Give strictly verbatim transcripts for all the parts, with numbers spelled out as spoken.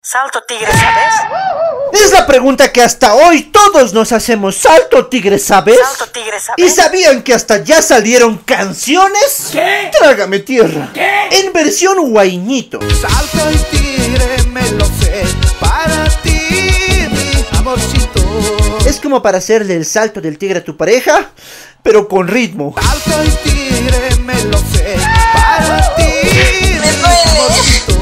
Salto tigre, ¿sabes? Es la pregunta que hasta hoy todos nos hacemos. ¿Salto tigre, sabes? Salto tigre, ¿sabes? ¿Y sabían que hasta ya salieron canciones? ¿Qué? Trágame tierra. ¿Qué? En versión guainito. Salto el tigre, me lo sé, para ti, mi amorcito. Es como para hacerle el salto del tigre a tu pareja, pero con ritmo. Salto el tigre, me lo sé, para ti, Me mi duele. amorcito.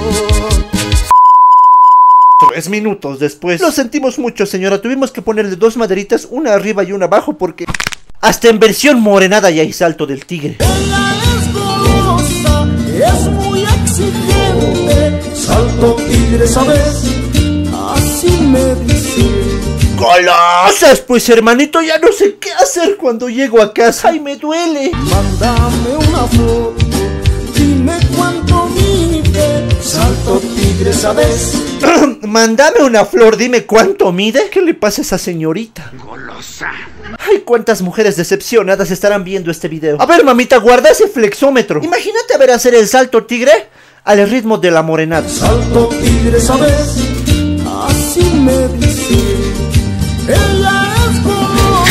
Tres minutos después. Lo sentimos mucho, señora. Tuvimos que ponerle dos maderitas, una arriba y una abajo, porque hasta en versión morenada ya hay salto del tigre. Ella es golosa, es muy exigente. Salto tigre, ¿sabes? Así me dice. ¡Golosas! Pues hermanito, ya no sé qué hacer cuando llego a casa y me duele. Mándame una foto, dime cuánto mide. Salto tigre, ¿sabes? Mándame una flor, dime cuánto mide. ¿Qué le pasa a esa señorita? Golosa. Ay, cuántas mujeres decepcionadas estarán viendo este video. A ver, mamita, guarda ese flexómetro. Imagínate a ver hacer el salto tigre al ritmo de la morenada. Salto tigre, ¿sabes? Así me dice. Ella es golosa.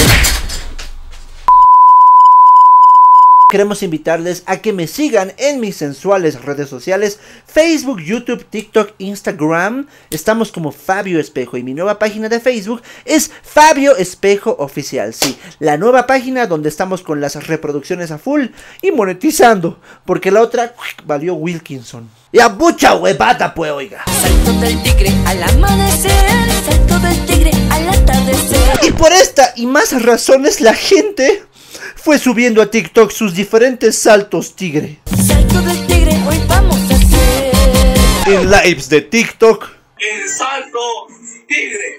Queremos invitarles a que me sigan en mis sensuales redes sociales: Facebook, YouTube, TikTok, Instagram. Estamos como Fabio Espejo y mi nueva página de Facebook es Fabio Espejo Oficial. Sí, la nueva página donde estamos con las reproducciones a full y monetizando, porque la otra valió Wilkinson. Ya mucha huevada pues, oiga. Salto del tigre al amanecer, salto del tigre al atardecer. Y por esta y más razones la gente fue subiendo a TikTok sus diferentes saltos tigre. Salto del tigre, hoy vamos a hacer. En lives de TikTok. El salto tigre.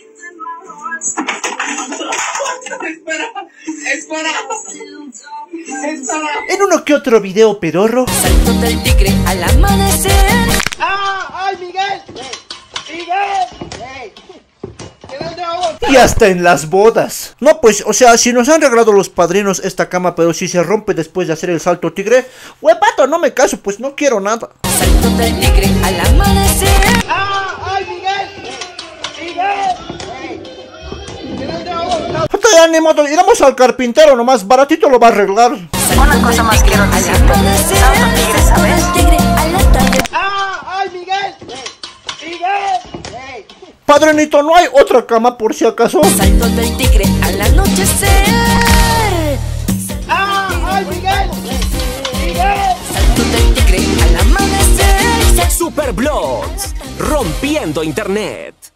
Espera, espera, espera. En uno que otro video pedorro. Salto del tigre al amanecer. Y hasta en las bodas. No, pues, o sea, si nos han regalado los padrinos esta cama, pero si se rompe después de hacer el salto tigre, huepato, no me caso, pues no quiero nada. Salto del tigre al amanecer. Puta, ya ni modo, iremos al carpintero nomás, baratito lo va a arreglar. Una cosa más quiero decirte. Salto tigre, ¿sabes? Salto del tigre al atardecer. Padrinito, ¿no hay otra cama por si acaso? Salto del tigre al anochecer. Salto del tigre al amanecer. Super Blogs, rompiendo internet.